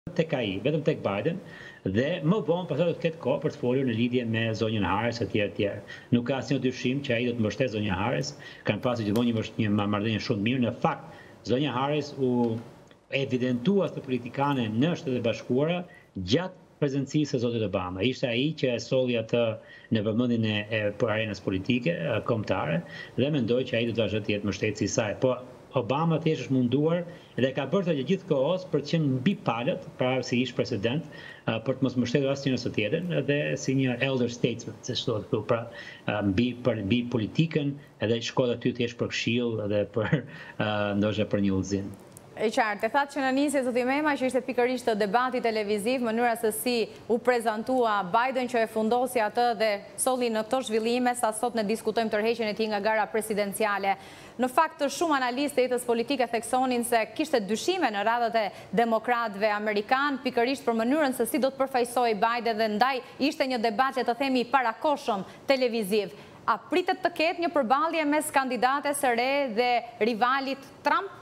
tek ai, vetëm tek Biden, dhe më vonë pastaj do të ketë kohë për të folur në lidhje me zonjën Harris etj etj. Nuk ka asnjë dyshim që ai do të mbështetë zonjën Harris, kanë pasur gjithmonë një marrëdhënie shumë mirë. Në fakt, zonja Harris u evidentua së politikane në Shtetet e Bashkuara gjatë prezencisë së zotit Obama. Ishte ai që e solli atë në vëmendjen e arenës politike kombëtare dhe mendoj që ai do të vazhdojë të jetë mbështetësi i saj. Po Obama thjesht është munduar dhe ka bërë të gjithë kohës për të qenë mbi palët, pra si ish president, për të mos mbështetur asnjë nëse tjetër, dhe si një elder statesman, si thotë këtu, pra mbi politikën, edhe shkoi aty thjesht për këshill dhe për ndoshta për një udhëzim. E qartë, e thatë që në nisje zoti Mema që ishte pikërisht të debati televiziv, mënyra se si u prezantua Biden që e fundosi atë dhe solli në këto zhvillime, sa sot ne diskutojmë tërheqjen e tij nga gara presidenciale. Në fakt, shumë analistë e jetës politike theksonin se kishte dyshime në radhët e demokratëve amerikan, pikërisht për mënyrën se si do të përfaqësoj Biden dhe ndaj ishte një debat që të themi parakoshëm televiziv. A pritet të ketë një përballje mes kandidates së re dhe rivalit Trump?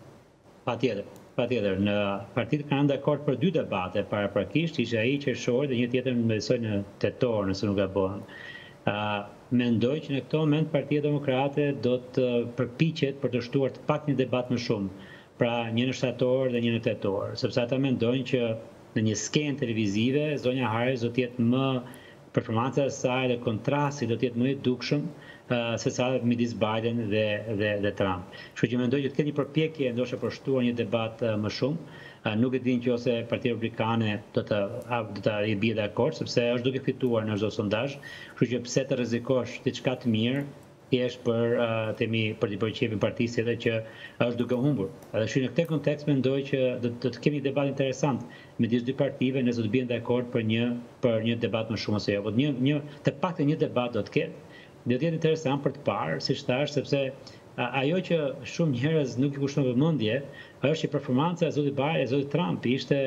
Patjetër. Në partitë kanë dakord për 2 debate paraprakisht, ishte ai qershor dhe një tjetër besoj në tetor, nëse nuk gabon. Mendoj që në këtë moment Partia Demokrate do të përpiqet për të shtuar të paktën një debat më shumë, pra një në shtator dhe një në tetor, sepse ata mendojnë që në një skenë televizive zonja Harris do të jetë më performanca e saj dhe kontrasti do të jetë më i dukshëm se sa midis Biden dhe Trump. Kështu që mendoj që të ketë një përpjekje ndoshta për shtuar një debat më shumë. Nuk e din që ose Partia Republikane do ta i bie dakord, sepse është duke fituar në çdo sondazh, kështu që pse të rrezikosh diçka të mirë thjesht për të përqejpur partisë tjetër që është duke humbur. Edhe në këtë kontekst mendoj që do të kemi një debat interesant midis 2 partive, nëse do të bien dakord për një debat më shumë ose jo. Të paktën një debat do të ketë. Do të jetë interesant për të parë, siç thash, sepse ajo që shumë njerëz nuk i kushton vëmendje është që performanca e zotit Biden e zotit Trump ishte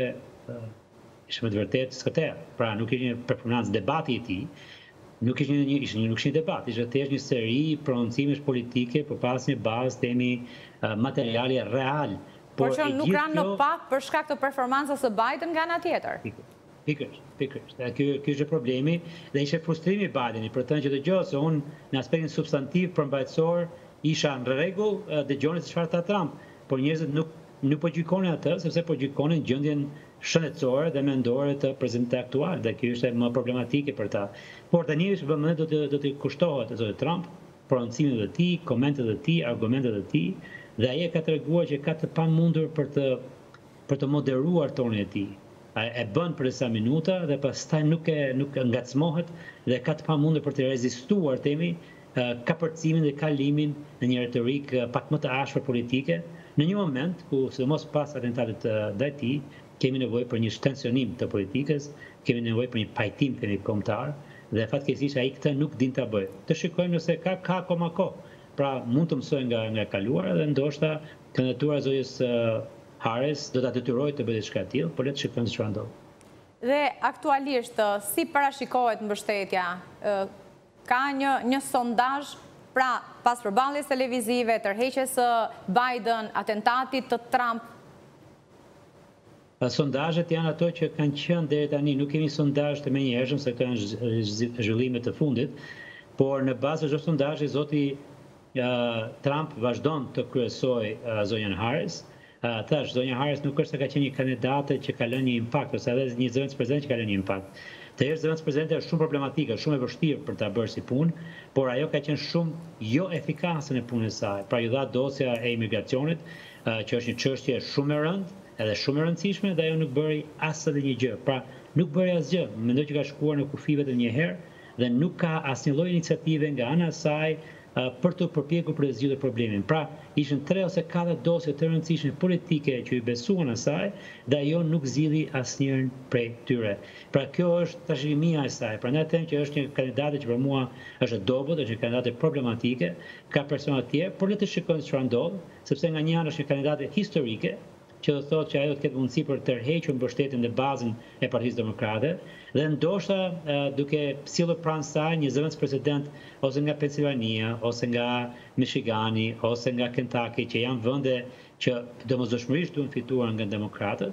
me të vërtetë skëter. Pra nuk ishte një performancë debati i tij, nuk ishte një debat, ishte thjesht një seri prononcimesh politike për pas një bazë temi materiale real. Por që nuk ranë në pak për shkak të performancës së Biden nga ana tjetër. Pikërisht. Ky është problemi dhe ishte frustrimi i Bidenit për të thënë që dëgjoj se unë në aspektin substantiv përmbajtësor isha në rregull, dëgjoni se çfarë tha Trump, por njerëzit nuk po gjykonin atë sepse po gjykonin gjendjen shëndetësore dhe mendore të prezidentit aktual, dhe kjo është më problematike për ta. Por tani është vëmendje do të kushtohet zotit Trump, prononcimet e tij, komentet e tij, argumentet e tij, dhe ai ka treguar që ka të pamundur për të moderuar tonin e tij. E bën për disa minuta dhe pastaj nuk ngacmohet dhe ka të pamundur për të rezistuar kapërcimin dhe kalimin në një retorik pak më të ashpër politike, në një moment ku, sidomos pas atentatit ndaj tij, kemi nevojë për një shtensionim të politikës, kemi nevojë për një pajtim kombëtar, dhe fatkeqësisht ai këtë nuk din ta bëjë. Të shikojmë nëse ka akoma kohë. Pra mund të mësojë nga kaluara dhe ndoshta kandidatura e zotës Harris do ta detyrojë të bëjë diçka të tillë, por le të shikojmë çfarë ndodh. Dhe aktualisht si parashikohet mbështetja? Ka një sondazh pra pas përballjes televizive, tërheqjes së Biden, atentatit të Trump? Sondazhet janë ato që kanë qenë deri tani, nuk kemi sondazh të menjëhershëm se këto janë zhvillimet të fundit, por në bazë të çdo sondazhi zoti Trump vazhdon të kryesojë zonjën Harris. Thash, zonja Harris nuk është se ka qenë një kandidate që ka lënë një impakt, ose edhe një zëvendës prezident që ka lënë një impakt. Të herë zëvendës prezidente është shumë problematike, shumë e vështirë për ta bërë si punë, por ajo ka qenë shumë jo efikase në punën e saj. Pra ju dha dosja e imigracionit, që është një çështje shumë e rëndë, edhe shumë e rëndësishme, dhe ajo nuk bëri as edhe një gjë. Pra nuk bëri asgjë. Mendoj që ka shkuar në kufi vetëm një herë dhe nuk ka asnjë lloj iniciative nga ana e saj për të përpjekur për të zgjidhur problemin. Pra, ishin 3 ose 4 dosje të rëndësishme politike që i besuan asaj dhe ajo nuk zgjidhi asnjërin prej tyre. Pra, kjo është trashëgimia e saj. Prandaj them që është një kandidate që për mua është e dobët, është një kandidate problematike, ka persona të tjerë, por le të shikojmë çfarë ndodh, sepse nga një anë është një kandidate historike, që do thotë që ajo të ketë mundësi për të tërhequr mbështetjen dhe bazën e Partisë Demokrate, dhe ndoshta duke sjellur pranë saj një zëvendës president ose nga Pennsylvania, ose nga Michigani, ose nga Kentucky, që janë vende që domosdoshmërisht duhen fituar nga demokratët,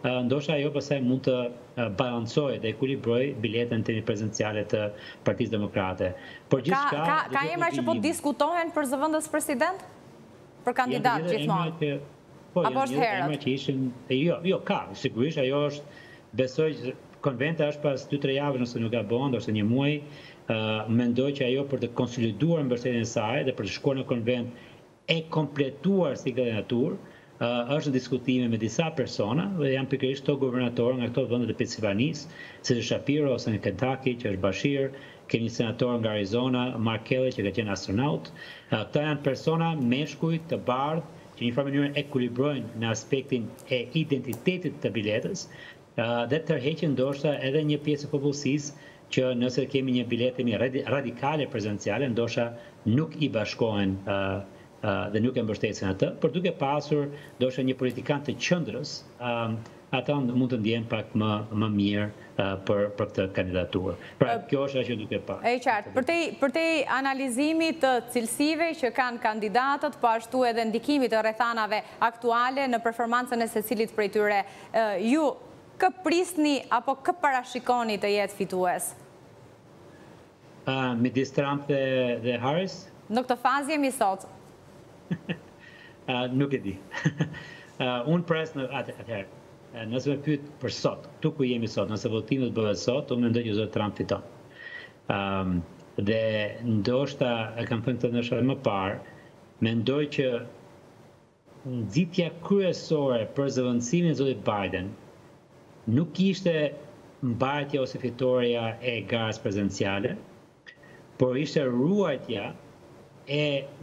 ndoshta ajo pastaj mund të balancojë dhe ekuilibrojë biletën prezenciale të Partisë Demokrate. Por gjithçka ka emra që po diskutohen për zëvendës president? Për kandidat gjithmonë? Apo është herët? Emra që ishin, jo, ka, sigurisht ajo është, besoj konventa është pas 2-3 javë nëse nuk gabon, ose një muaj, mendoj që ajo për të konsoliduar mbështetjen e saj dhe për të shkuar në konvent e kompletuar si kandidaturë, është në diskutime me disa persona dhe janë pikërisht këto guvernatorë nga këto vendet e Pennsylvanisë, si Shapiro ose në Kentucky, që është Bashir, kemi një senator nga Arizona, Mark Kelly, që ka qenë astronaut. Këta janë persona meshkuj të bardhë që një farë mënyrë ekuilibrojnë në aspektin e identitetit të biletës dhe tërheqin ndoshta edhe një pjesë e popullsisë që nëse kemi një biletë radikale prezenciale, ndoshta nuk i bashkohen dhe nuk e mbështesin atë, por duke pasur ndoshta një politikan të qendrës, ata mund të ndjehen pak më mirë për këtë kandidaturë. Pra kjo është ajo që duke parë. E qartë, përtej analizimit të cilësive që kanë kandidatët, po ashtu edhe ndikimit të rrethanave aktuale në performancën e secilit prej tyre, ju kë prisni apo kë parashikoni të jetë fitues? Midis Trump dhe Harris? Në këtë fazë jemi sot. Nuk e di. Unë pres në atëherë. Nëse me pyet për sot, tu ku jemi sot, nëse votimet bëhet sot, unë mendoj që zot Trump fiton. Dhe ndoshta e kam thënë këtë ndoshta më parë, mendoj që nxitja kryesore për zëvendësimin e zotit Biden nuk ishte mbajtja ose fitoria e garës prezidenciale, por ishte ruajtja e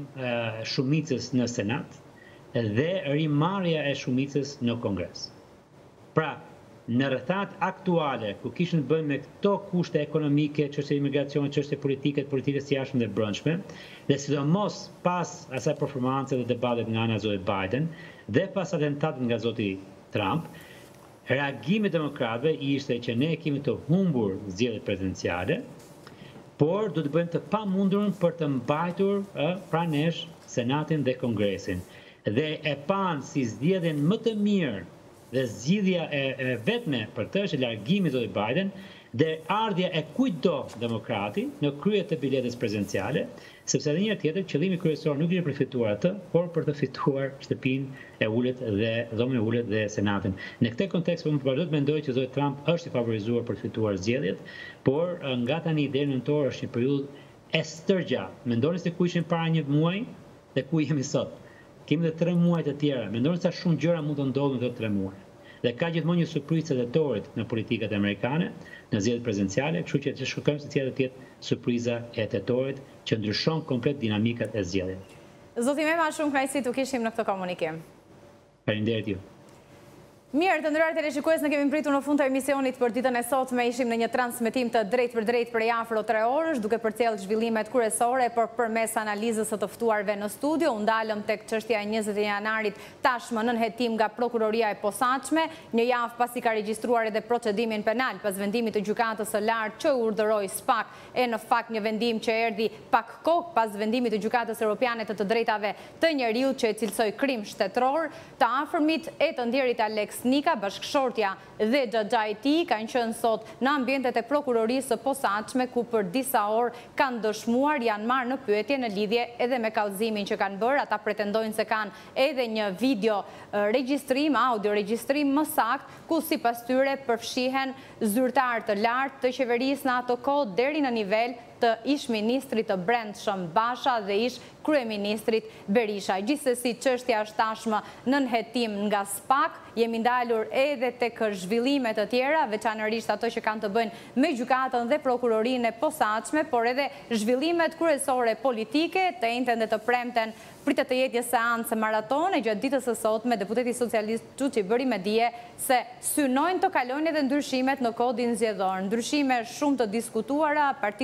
shumicës në Senat dhe rimarrja e shumicës në Kongres. Pra, në rrethat aktuale, ku kishin të bëjnë me këto kushte ekonomike, çështje imigracioni, çështje politike, politikës së jashtme dhe brendshme, dhe sidomos pas asaj performance dhe debatet nga ana e zotit Biden dhe pas atentatit nga zoti Trump, reagimi i demokratëve ishte që ne kemi të humbur zgjedhjet prezidenciale, por do të bëjmë të pamundurën për të mbajtur pranë nesh Senatin dhe Kongresin. Dhe e pan si zgjedhjen më të mirë dhe zgjidhja e vetme për të është largimi i zotit Biden dhe ardhja e kujtdo demokrati në krye të biletës prezidenciale, sepse edhe një tjetër qëllimi kryesor nuk ishte për fituar atë, por për të fituar shtëpinë e ulët dhe dhomën e ulët dhe Senatin. Në këtë kontekst unë vazhdo të mendoj që zoti Trump është i favorizuar për të fituar zgjedhjet, por nga tani deri në nëntor është një periudhë e stërgjatë. Mendoni se ku ishin para një muaji dhe ku jemi sot. Kemi dhe 3 muaj të tjera. Mendoni sa shumë gjëra mund të ndodhin në këto 3 muaj. Dhe ka gjithmonë një surprizë e tetorit në politikat amerikane, në zgjedhjet prezidenciale, kështu që të shkojmë se cila do të jetë surpriza e tetorit që ndryshon komplet dinamikat e zgjedhjeve. Zoti Mema, shumë kënaqësi të kishim në këtë komunikim. Faleminderit ju. Mirë, të nderuar teleshikues, ne kemi mbritur në fund të emisionit për ditën e sotme. Ishim në një transmetim të drejt për drejt për afro 3 orësh, duke përcjellë zhvillimet kryesore, por përmes analizës së të ftuarve në studio, u ndalëm tek çështja e 20 janarit, tashmë nën hetim nga prokuroria e posaçme, një javë pasi ka regjistruar edhe procedimin penal pas vendimit të gjykatës së lartë që urdhëroi SPAK, e në fakt një vendim që erdhi pak kohë pas vendimit të gjykatës europiane të drejtave të njeriut që e cilësoi krim shtetëror. Të afërmit e të ndjerit Alex Nika, bashkëshortja dhe xhaxha i tij kanë qenë sot në ambientet e prokurorisë së posaçme, ku për disa orë kanë dëshmuar, janë marrë në pyetje në lidhje edhe me kallëzimin që kanë bërë. Ata pretendojnë se kanë edhe një video regjistrim, audio regjistrim më sakt, ku sipas tyre përfshihen zyrtar të lartë të qeverisë në ato kohë deri në nivel të ish-ministrit të brendshëm Basha dhe ish-kryeministrit Berisha. Gjithsesi, çështja është tashmë nën hetim nga SPAK. Jemi ndalur edhe tek zhvillimet të tjera, veçanërisht ato që kanë të bëjnë me gjykatën dhe prokurorinë e posaçme, por edhe zhvillimet kryesore politike. Të njëjtën dhe të premten pritet të jetë një seancë maratone gjatë ditës së sotme. Deputeti socialist Çuçi bëri me dije se synojnë të kalojnë edhe ndryshimet në kodin zgjedhor. Ndryshime shumë të diskutuara, partitë e vogla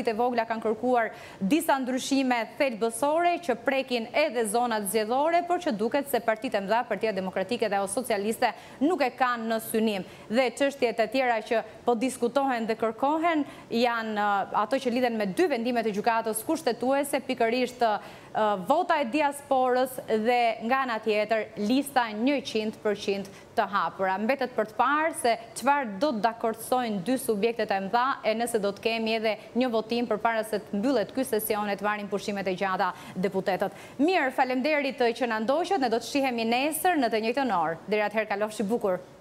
kanë kërkuar disa ndryshime thelbësore që prekin edhe zonat zgjedhore, por që duket se partitë e mëdha, Partia Demokratike dhe socialiste, nuk e kanë në synim. Dhe çështjet e tjera që po diskutohen dhe kërkohen janë ato që lidhen me 2 vendimet e gjykatës kushtetuese, pikërisht vota e diasporës dhe nga ana tjetër lista 100% të hapura. Mbetet për të parë se çfarë do të dakordësojnë 2 subjektet e mëdha e nëse do të kemi edhe një votim përpara se të mbyllet ky sesion e të marrin pushimet e gjata deputetët. Mirë, faleminderit që na ndoqët, ne do të shihemi nesër në të njëjtën orë. Deri atëherë kalofshi bukur.